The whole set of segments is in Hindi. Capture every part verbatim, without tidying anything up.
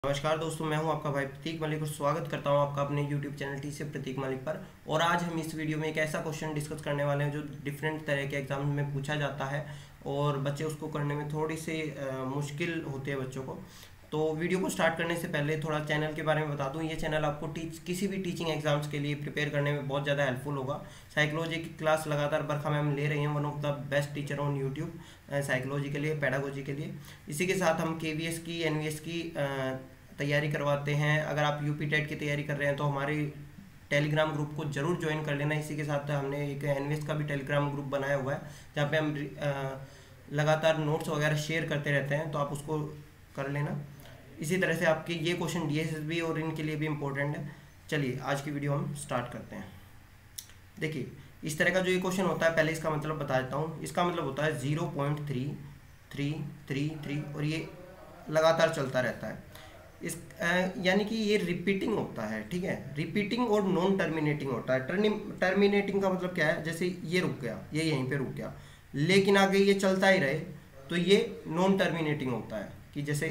नमस्कार दोस्तों, मैं हूं आपका भाई प्रतीक मलिक और स्वागत करता हूं आपका अपने यूट्यूब चैनल टी से प्रतीक मलिक पर। और आज हम इस वीडियो में एक ऐसा क्वेश्चन डिस्कस करने वाले हैं जो डिफरेंट तरह के एग्जाम में पूछा जाता है और बच्चे उसको करने में थोड़ी सी अ, मुश्किल होती है बच्चों को। तो वीडियो को स्टार्ट करने से पहले थोड़ा चैनल के बारे में बता दूं। ये चैनल आपको टीच किसी भी टीचिंग एग्जाम्स के लिए प्रिपेयर करने में बहुत ज़्यादा हेल्पफुल होगा। साइकोलॉजी की क्लास लगातार बरखा मैम ले रही हैं, one of the best teacher on YouTube psychology के लिए, पेडागोजी के लिए। इसी के साथ हम के वी एस की, एन वी एस की अ, तैयारी करवाते हैं। अगर आप यूपी टेट की तैयारी कर रहे हैं तो हमारे टेलीग्राम ग्रुप को जरूर ज्वाइन कर लेना। इसी के साथ हमने एक एनवीएस का भी टेलीग्राम ग्रुप बनाया हुआ है जहाँ पे हम अ, लगातार नोट्स वगैरह शेयर करते रहते हैं, तो आप उसको कर लेना। इसी तरह से आपके ये क्वेश्चन डीएसएसबी और इनके लिए भी इम्पोर्टेंट है। चलिए आज की वीडियो हम स्टार्ट करते हैं। देखिए इस तरह का जो ये क्वेश्चन होता है, पहले इसका मतलब बता देता हूँ। इसका मतलब होता है zero point three three three three और ये लगातार चलता रहता है। इस यानी कि ये रिपीटिंग होता है, ठीक है। रिपीटिंग और नॉन टर्मिनेटिंग होता है। टर्मिनेटिंग का मतलब क्या है, जैसे ये रुक गया, ये यहीं पे रुक गया, लेकिन आगे ये चलता ही रहे, तो ये नॉन टर्मिनेटिंग होता है। कि जैसे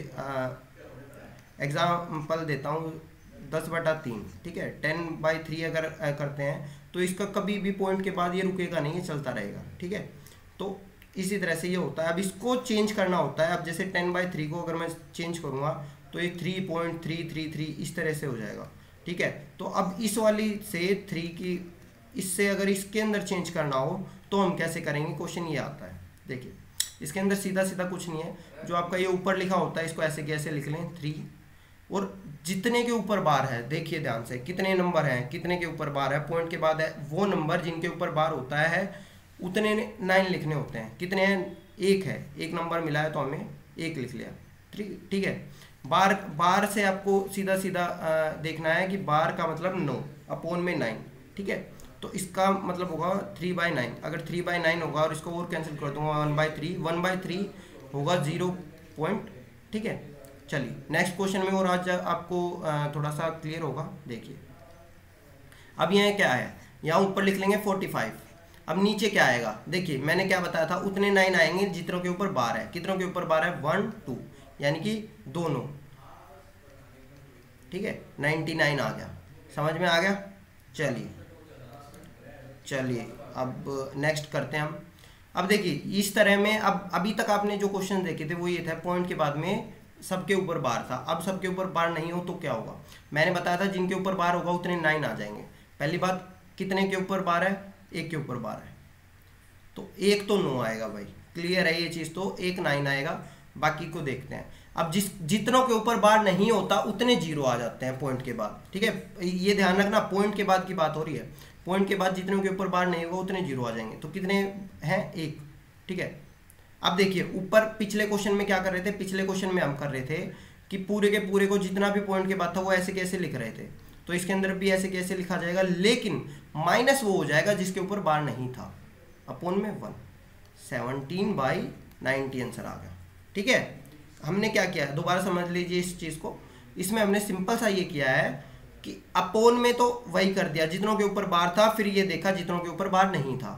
एग्जाम्पल देता हूँ, दस बटा तीन, ठीक है, टेन बाई थ्री अगर आ, करते हैं तो इसका कभी भी पॉइंट के बाद ये रुकेगा नहीं, ये चलता रहेगा, ठीक है। तो इसी तरह से ये होता है। अब इसको चेंज करना होता है। अब जैसे टेन बाई थ्री को अगर मैं चेंज करूँगा तो ये three point three three three इस तरह से हो जाएगा, ठीक है। तो अब इस वाली से थ्री की, इससे अगर इसके अंदर चेंज करना हो तो हम कैसे करेंगे, क्वेश्चन ये आता है। देखिए इसके अंदर सीधा सीधा कुछ नहीं है, जो आपका ये ऊपर लिखा होता है इसको ऐसे कैसे लिख लें, थ्री, और जितने के ऊपर बार है, देखिए ध्यान से, कितने नंबर हैं, कितने के ऊपर बार है, पॉइंट के बाद है, वो नंबर जिनके ऊपर बार होता है उतने नाइन लिखने होते हैं। कितने हैं, एक है, एक नंबर मिला है तो हमें एक लिख लिया, ठीक ठीक है। बार बार से आपको सीधा सीधा देखना है कि बार का मतलब नौ अपोन में नाइन, ठीक है। तो इसका मतलब होगा थ्री बाई नाइन। अगर थ्री बाई नाइन होगा और इसको और कैंसिल कर दूंगा, one by three, one by three होगा जीरो पॉइंट, ठीक है। चलिए नेक्स्ट क्वेश्चन में और आज आपको थोड़ा सा क्लियर होगा। देखिए अब यहाँ क्या है, यहाँ ऊपर लिख लेंगे फोर्टी फाइव। अब नीचे क्या आएगा, देखिए मैंने क्या बताया था, उतने नाइन आएंगे जितनों के ऊपर बार है। कितनों के ऊपर बार है, वन टू, यानी कि दोनों, ठीक है। नाइन्टी नाइन आ गया, समझ में आ गया। चलिए चलिए अब नेक्स्ट करते हैं हम। अब देखिए इस तरह में, अब अभी तक आपने जो क्वेश्चन देखे थे वो ये था, पॉइंट के बाद में सबके ऊपर बार था। अब सबके ऊपर बार नहीं हो तो क्या होगा, मैंने बताया था जिनके ऊपर बार होगा उतने नाइन आ जाएंगे। पहली बात, कितने के ऊपर बार है, एक के ऊपर बार है, तो एक तो नो आएगा भाई, क्लियर है ये चीज़। तो एक नाइन आएगा, बाकी को देखते हैं। अब जिस जितनों के ऊपर बार नहीं होता उतने जीरो आ जाते हैं पॉइंट के बाद, ठीक है। ये ध्यान रखना, पॉइंट के बाद की बात हो रही है। पॉइंट के बाद जितनों के ऊपर बार नहीं होगा उतने जीरो आ जाएंगे। तो कितने हैं, एक, ठीक है। अब देखिए ऊपर पिछले क्वेश्चन में क्या कर रहे थे, पिछले क्वेश्चन में हम कर रहे थे कि पूरे के पूरे को जितना भी पॉइंट के बाद था वो ऐसे कैसे लिख रहे थे, तो इसके अंदर भी ऐसे कैसे लिखा जाएगा, लेकिन माइनस वो हो जाएगा जिसके ऊपर बार नहीं था, अपोन में one, seventeen by ninety answer आ गया, ठीक है। हमने क्या किया है, दोबारा समझ लीजिए इस चीज़ को। इसमें हमने सिंपल सा ये किया है कि अपोन में तो वही कर दिया, जितनों के ऊपर बार था, फिर ये देखा जितनों के ऊपर बार नहीं था।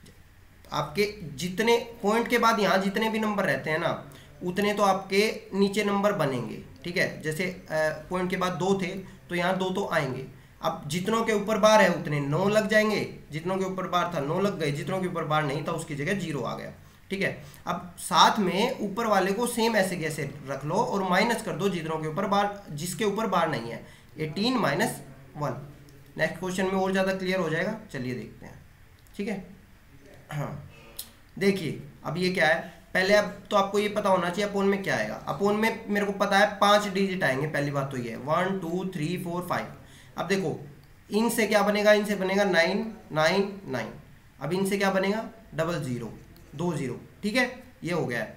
आपके जितने पॉइंट के बाद यहाँ जितने भी नंबर रहते हैं ना, उतने तो आपके नीचे नंबर बनेंगे, ठीक है। जैसे पॉइंट के बाद दो थे तो यहाँ दो तो आएंगे। अब जितनों के ऊपर बार है उतने नौ लग जाएंगे, जितनों के ऊपर बार था नौ लग गए, जितनों के ऊपर बार नहीं था उसकी जगह जीरो आ गया, ठीक है। अब साथ में ऊपर वाले को सेम ऐसे कैसे रख लो और माइनस कर दो जितनों के ऊपर बार, जिसके ऊपर बार नहीं है, eighteen minus one. Next question में और ज़्यादा क्लियर हो जाएगा, चलिए देखते हैं, ठीक है। हाँ देखिए अब ये क्या है, पहले अब तो आपको ये पता होना चाहिए अपोन में क्या आएगा। अपोन में मेरे को पता है पाँच डिजिट आएंगे, पहली बात तो ये है, one two three four five. अब देखो इनसे क्या बनेगा, इनसे बनेगा नाइन नाइन नाइन। अब इनसे क्या बनेगा, डबल ज़ीरो, दो जीरो, ठीक है, ये हो गया है।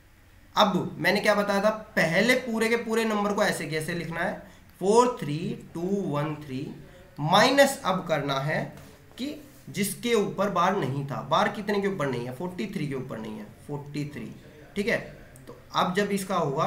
अब मैंने क्या बताया था, पहले पूरे के पूरे नंबर को ऐसे कैसे लिखना है, four three two one three, minus अब करना है कि जिसके ऊपर बार नहीं था। बार कितने के ऊपर नहीं है, फोर्टी थ्री के ऊपर नहीं है, फोर्टी थ्री, ठीक है। तो अब जब इसका होगा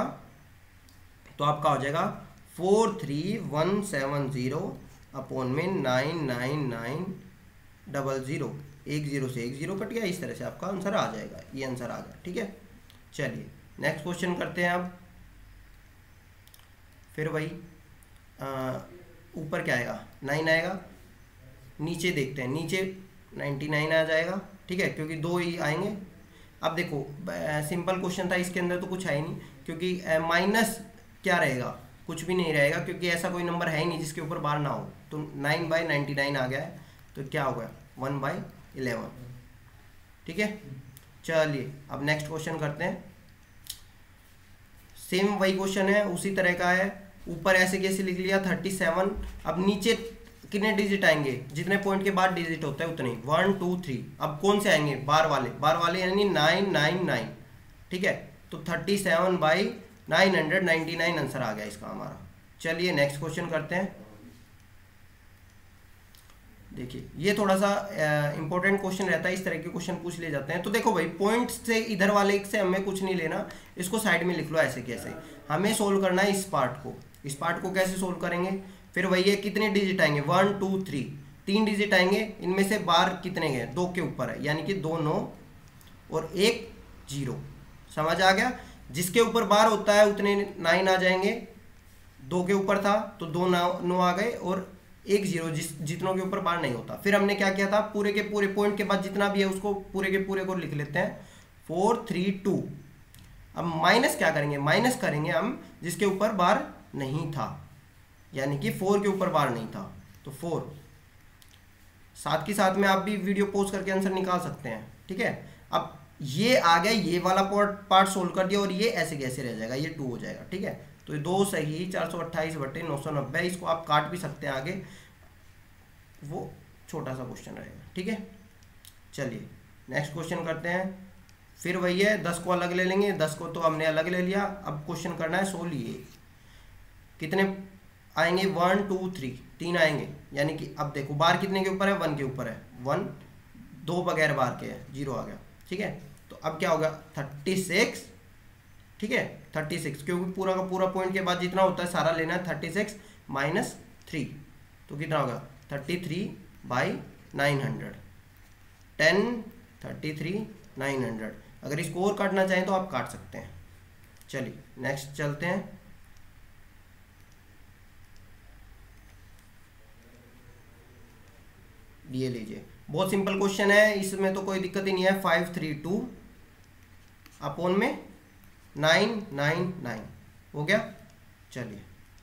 तो आपका हो जाएगा four three one seven zero upon में nine nine nine double zero, एक जीरो से एक जीरो कट गया, इस तरह से आपका आंसर आ जाएगा, ये आंसर आ गया, ठीक है। चलिए नेक्स्ट क्वेश्चन करते हैं अब। फिर वही ऊपर क्या आएगा, नाइन आएगा। नीचे देखते हैं, नीचे नाइन्टी नाइन आ जाएगा, ठीक है, क्योंकि दो ही आएंगे। अब देखो सिंपल क्वेश्चन था, इसके अंदर तो कुछ है ही नहीं, क्योंकि माइनस क्या रहेगा, कुछ भी नहीं रहेगा, क्योंकि ऐसा कोई नंबर है ही नहीं जिसके ऊपर बार ना हो। तो नाइन बाई नाइन्टी नाइन आ गया है, तो क्या होगा, वन बाई इलेवन, ठीक है। चलिए अब नेक्स्ट क्वेश्चन करते हैं। सेम वही क्वेश्चन है, उसी तरह का है। ऊपर ऐसे कैसे लिख लिया थर्टी सेवन, अब नीचे कितने डिजिट आएंगे, जितने पॉइंट के बाद डिजिट होता है उतने, वन टू थ्री। अब कौन से आएंगे, बार वाले, बार वाले यानी नाइन नाइन नाइन, ठीक है। तो thirty seven by nine hundred ninety nine answer आ गया इसका हमारा। चलिए नेक्स्ट क्वेश्चन करते हैं। देखिए ये थोड़ा सा इंपॉर्टेंट क्वेश्चन रहता है, इस तरह के क्वेश्चन पूछ ले जाते हैं। तो देखो भाई पॉइंट से इधर वाले से हमें कुछ नहीं लेना, इसको साइड में लिख लो ऐसे कैसे। हमें सोल्व करना है इस पार्ट को। इस पार्ट को कैसे सोल्व करेंगे, फिर वही है, कितने डिजिट आएंगे, वन टू थ्री, तीन डिजिट आएंगे। इनमें से बार कितने गए, दो के ऊपर है, यानी कि दो नौ और एक जीरो। समझ आ गया, जिसके ऊपर बार होता है उतने नाइन आ जाएंगे। दो के ऊपर था तो दो नौ नौ आ गए, और एक जीरो जिस जितनों के ऊपर बार नहीं होता। फिर हमने क्या किया था, पूरे के पूरे पॉइंट के बाद जितना भी है उसको पूरे के पूरे को लिख लेते हैं, फोर थ्री टू। अब माइनस क्या करेंगे, माइनस करेंगे हम जिसके ऊपर बार नहीं था, यानी कि फोर के ऊपर बार नहीं था, तो फोर। साथ के साथ में आप भी वीडियो पॉज करके आंसर निकाल सकते हैं, ठीक है। अब ये आ गया, ये वाला पार्ट पार्ट सोल्व कर दिया, और ये ऐसे कैसे रह जाएगा, ये टू हो जाएगा, ठीक है। तो ये दो सही, चार सौ अट्ठाईस बटे नौ सौ नब्बे, इसको आप काट भी सकते हैं आगे, वो छोटा सा क्वेश्चन रहेगा, ठीक है। चलिए नेक्स्ट क्वेश्चन करते हैं। फिर वही है, दस को अलग ले लेंगे, दस को तो हमने अलग ले लिया। अब क्वेश्चन करना है सोल्व, ये कितने आएंगे, वन टू थ्री, तीन आएंगे, यानी कि अब देखो बार कितने के ऊपर है, वन के ऊपर है, वन, दो बगैर बार के है, जीरो आ गया, ठीक है। तो अब क्या होगा, थर्टी सिक्स, ठीक है, थर्टी सिक्स, क्योंकि पूरा का पूरा पॉइंट के बाद जितना होता है सारा लेना है। थर्टी सिक्स माइनस थ्री, तो कितना होगा, thirty three by nine hundred, ten thirty three nine hundred. अगर इसको और काटना चाहें तो आप काट सकते हैं। चलिए नेक्स्ट चलते हैं। ये लीजिए, बहुत सिंपल क्वेश्चन है, इसमें तो कोई दिक्कत ही नहीं है। फाइव थ्री टू अपोन में नाइन नाइन नाइन हो गया। चलिए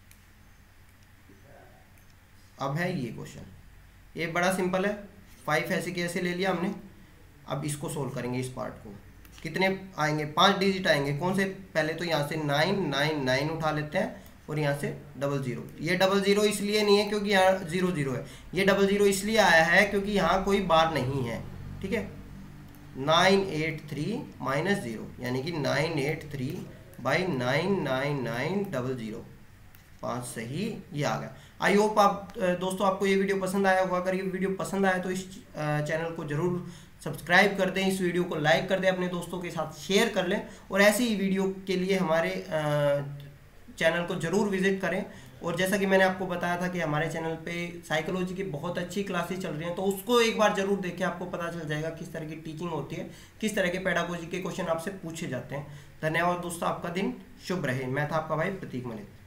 अब है ये क्वेश्चन, ये बड़ा सिंपल है। फाइव ऐसे कैसे ले लिया हमने। अब इसको सोल्व करेंगे, इस पार्ट को। कितने आएंगे, पांच डिजिट आएंगे। कौन से, पहले तो यहाँ से नाइन नाइन नाइन उठा लेते हैं, और यहाँ से डबल ज़ीरो। ये डबल ज़ीरो इसलिए नहीं है क्योंकि यहाँ ज़ीरो ज़ीरो है, ये डबल ज़ीरो इसलिए आया है क्योंकि यहाँ कोई बार नहीं है, ठीक है। Nine eight three minus zero, यानी कि nine eight three by nine nine nine double zero, पाँच सही, ये आ गया। आई होप आप दोस्तों आपको ये वीडियो पसंद आया होगा। अगर ये वीडियो पसंद आया तो इस चैनल को ज़रूर सब्सक्राइब कर दें, इस वीडियो को लाइक कर दें, अपने दोस्तों के साथ शेयर कर लें, और ऐसी ही वीडियो के लिए हमारे चैनल को ज़रूर विजिट करें। और जैसा कि मैंने आपको बताया था कि हमारे चैनल पे साइकोलॉजी की बहुत अच्छी क्लासेस चल रही हैं, तो उसको एक बार ज़रूर देखें, आपको पता चल जाएगा किस तरह की टीचिंग होती है, किस तरह के पेडागोजी के क्वेश्चन आपसे पूछे जाते हैं। धन्यवाद दोस्तों, आपका दिन शुभ रहे। मैं था आपका भाई प्रतीक मलिक।